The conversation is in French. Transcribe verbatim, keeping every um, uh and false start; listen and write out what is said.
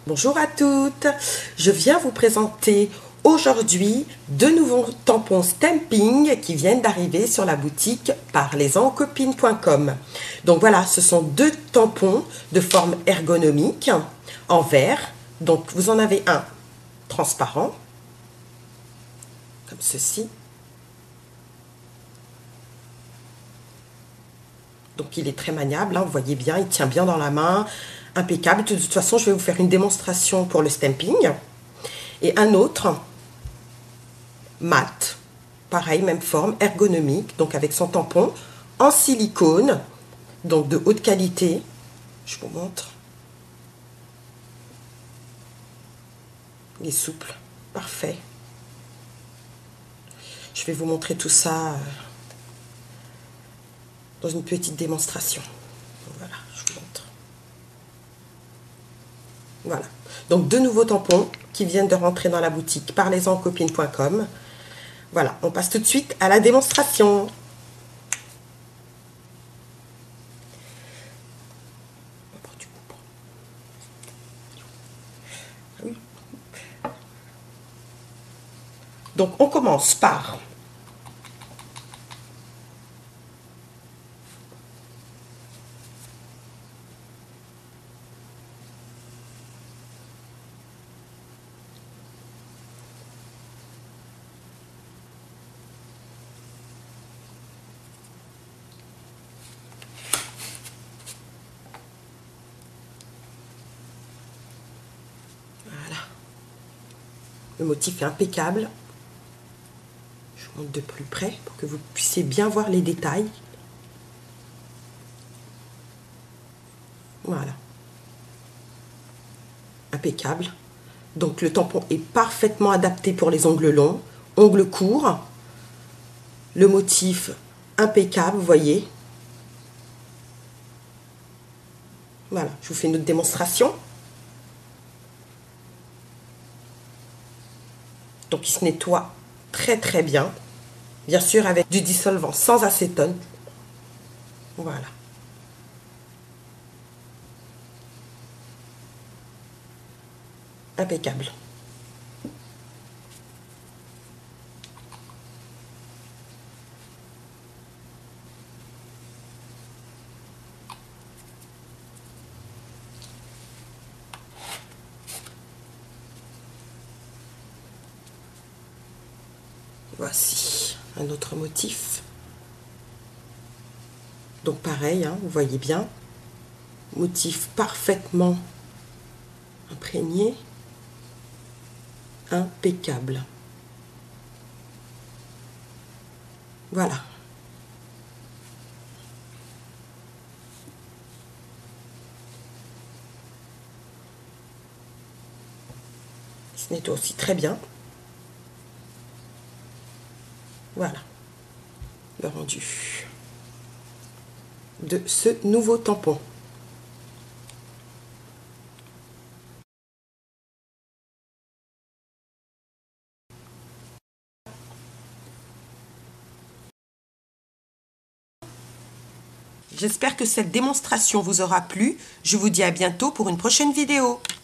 Bonjour à toutes, je viens vous présenter aujourd'hui deux nouveaux tampons stamping qui viennent d'arriver sur la boutique parlez-en aux copines point com. Donc voilà, ce sont deux tampons de forme ergonomique en verre. Donc vous en avez un transparent, comme ceci. Donc il est très maniable, hein, vous voyez bien, il tient bien dans la main, impeccable. De toute façon, je vais vous faire une démonstration pour le stamping. Et un autre, mat, pareil, même forme, ergonomique, donc avec son tampon en silicone, donc de haute qualité. Je vous montre. Il est souple, parfait. Je vais vous montrer tout ça dans une petite démonstration. Voilà, je vous montre. Voilà. Donc deux nouveaux tampons qui viennent de rentrer dans la boutique parlez-en aux copines point com. Voilà, on passe tout de suite à la démonstration. Donc on commence par le motif est impeccable. Je vous montre de plus près pour que vous puissiez bien voir les détails. Voilà. Impeccable. Donc le tampon est parfaitement adapté pour les ongles longs, ongles courts. Le motif impeccable, vous voyez. Voilà, je vous fais une autre démonstration. Donc il se nettoie très très bien, bien sûr avec du dissolvant sans acétone. Voilà. Impeccable. Voici un autre motif. Donc pareil, hein, vous voyez bien, motif parfaitement imprégné, impeccable. Voilà. Il se nettoie aussi très bien. Voilà le rendu de ce nouveau tampon. J'espère que cette démonstration vous aura plu. Je vous dis à bientôt pour une prochaine vidéo.